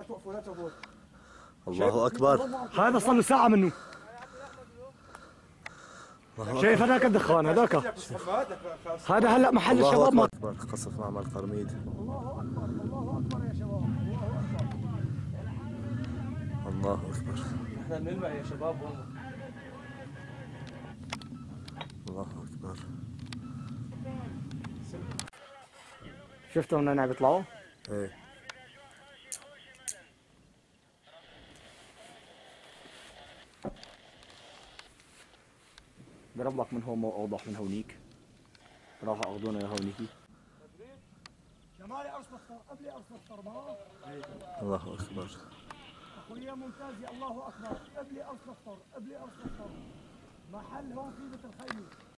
الله اكبر. هذا صار له ساعة منه. شايف هذاك الدخان هذاك؟ هذا هلا محل الشباب. الله اكبر. قصف معمل قرميد. الله اكبر الله اكبر يا شباب، الله اكبر. الله اكبر. احنا بنلمع يا شباب والله. الله اكبر. شفتوا هنا بيطلعوا؟ ايه. قرب لك من هون مو اوضح من هونيك. راح اخذونا لهونيك. شمالي ارسل اخطر، قبلي ارسل اخطر ما. الله اكبر. اخويا ممتاز يا الله اكبر، قبلي ارسل اخطر، قبلي ارسل اخطر. محل هون في مثل خيمه.